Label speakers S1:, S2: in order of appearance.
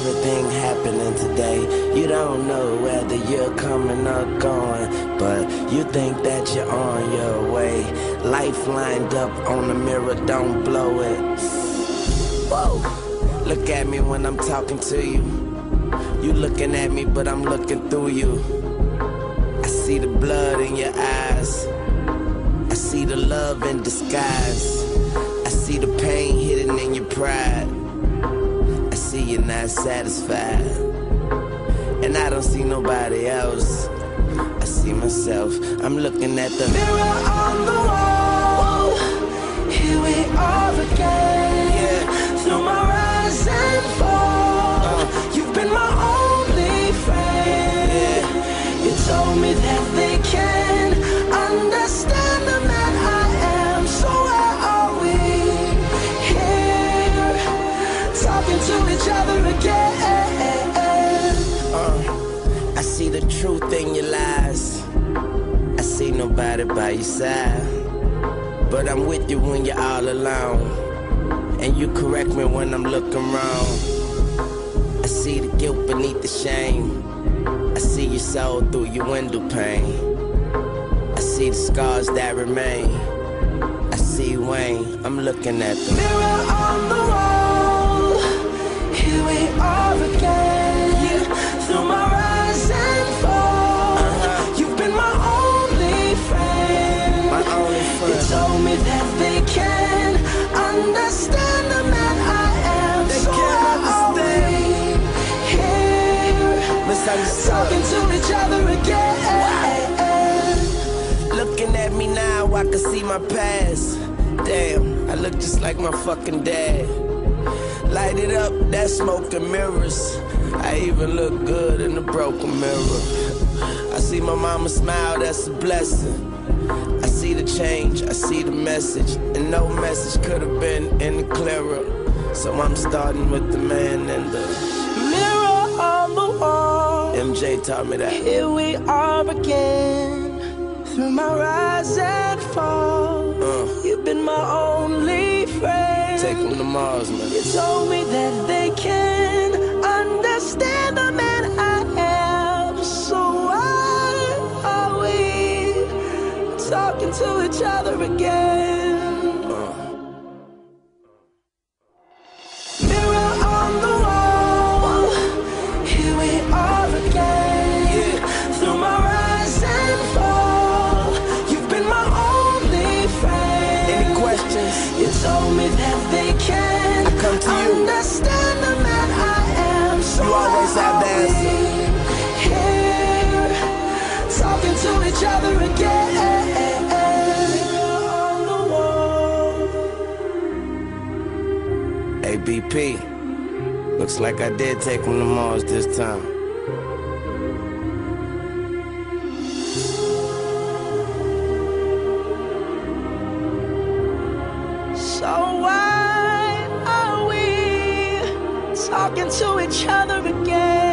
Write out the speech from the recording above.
S1: everything happening today. You don't know whether you're coming or going, but you think that you're on your way. Life lined up on the mirror, don't blow it. Whoa. Look at me when I'm talking to you. You looking at me, but I'm looking through you. I see the blood in your eyes. I see the love in disguise. I see the pain hidden in your pride. I see you're not satisfied. And I don't see nobody else. I see myself. I'm looking at the mirror on the wall. Here we are again. Yeah. Through my rise and fall. You've been my only friend. Yeah. You told me that they can understand the man I am. So where are we? Here, talking to each other again. I see the truth in your lies. I see nobody by your side, but I'm with you when you're all alone, and you correct me when I'm looking wrong. I see the guilt beneath the shame. I see your soul through your window pane. I see the scars that remain. I see Wayne, I'm looking at the mirror on the wall. Here we are again. Yeah. Through my rise and fall. You've been my only friend. My only friend. You told me that they can understand the man I am. They so can't understand. Here, talking to each other again. Looking at me now, I can see my past. Damn, I look just like my fucking dad. Light it up, that smoke and mirrors. I even look good in the broken mirror. I see my mama smile, that's a blessing. I see the change, I see the message, and no message could have been any clearer. So I'm starting with the man and the mirror on the wall. MJ taught me that. Here we are again. Through my rise and fall, you've been my only friend. Take them to Mars, man. You told me that they can understand the man I am. So why are we talking to each other again? Mirror on the wall, here we are again. Yeah. Through my rise and fall, you've been my only friend. Any questions? You told me that they can I come to you. Understand the man I am. So you always have the answer. Here, talking to each other again. On the wall. Hey, BP, looks like I did take him to Mars this time. So why are we talking to each other again?